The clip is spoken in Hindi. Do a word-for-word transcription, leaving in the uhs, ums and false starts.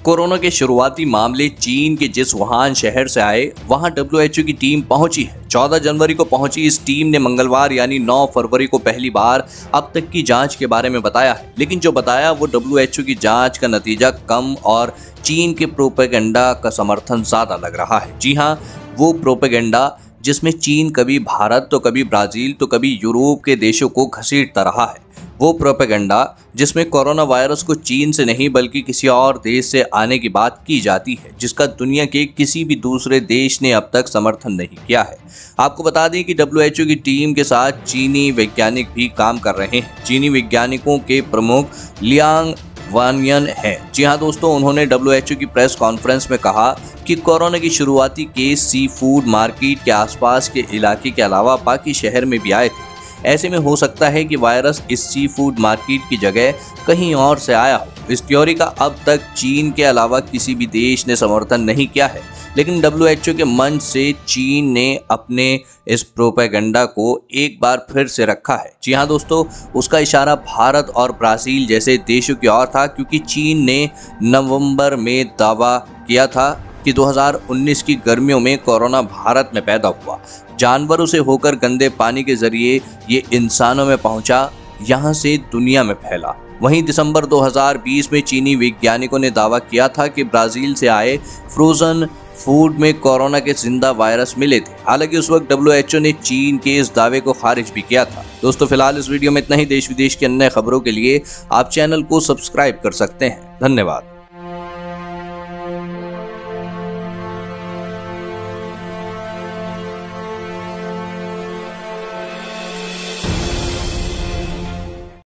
कोरोना के शुरुआती मामले चीन के जिस वुहान शहर से आए वहां डब्ल्यू एच ओ की टीम पहुंची है। चौदह जनवरी को पहुंची इस टीम ने मंगलवार यानी नौ फरवरी को पहली बार अब तक की जांच के बारे में बताया है, लेकिन जो बताया वो डब्ल्यू एच ओ की जांच का नतीजा कम और चीन के प्रोपेगेंडा का समर्थन ज्यादा लग रहा है। जी हाँ, वो प्रोपेगेंडा जिसमें चीन कभी भारत तो कभी ब्राजील तो कभी यूरोप के देशों को घसीटता रहा है। वो प्रोपेगेंडा जिसमें कोरोना वायरस को चीन से नहीं बल्कि किसी और देश से आने की बात की जाती है, जिसका दुनिया के किसी भी दूसरे देश ने अब तक समर्थन नहीं किया है। आपको बता दें कि डब्ल्यू एच ओ की टीम के साथ चीनी वैज्ञानिक भी काम कर रहे हैं। चीनी वैज्ञानिकों के प्रमुख लियांग वानियन है। जी हाँ दोस्तों, उन्होंने डब्ल्यू एच ओ की प्रेस कॉन्फ्रेंस में कहा कि कोरोना की शुरुआती केस सी फूड मार्केट के आसपास के इलाके के अलावा बाकी शहर में भी आए थे। ऐसे में हो सकता है कि वायरस इस सी फूड मार्केट की जगह कहीं और से आया हो। इस थ्योरी का अब तक चीन के अलावा किसी भी देश ने समर्थन नहीं किया है, लेकिन डब्ल्यू एच ओ के मंच से चीन ने अपने इस प्रोपेगेंडा को एक बार फिर से रखा है। जी हाँ दोस्तों, उसका इशारा भारत और ब्राजील जैसे देशों की ओर था, क्योंकि चीन ने नवंबर में दावा किया था कि दो हज़ार उन्नीस की गर्मियों में कोरोना भारत में पैदा हुआ, जानवरों से होकर गंदे पानी के जरिए ये इंसानों में पहुंचा, यहां से दुनिया में फैला। वहीं दिसंबर दो हज़ार बीस में चीनी वैज्ञानिकों ने दावा किया था कि ब्राजील से आए फ्रोजन फूड में कोरोना के जिंदा वायरस मिले थे। हालांकि उस वक्त डब्ल्यू एच ओ ने चीन के इस दावे को खारिज भी किया था। दोस्तों, फिलहाल इस वीडियो में इतना ही। देश विदेश की अन्य खबरों के लिए आप चैनल को सब्सक्राइब कर सकते हैं। धन्यवाद।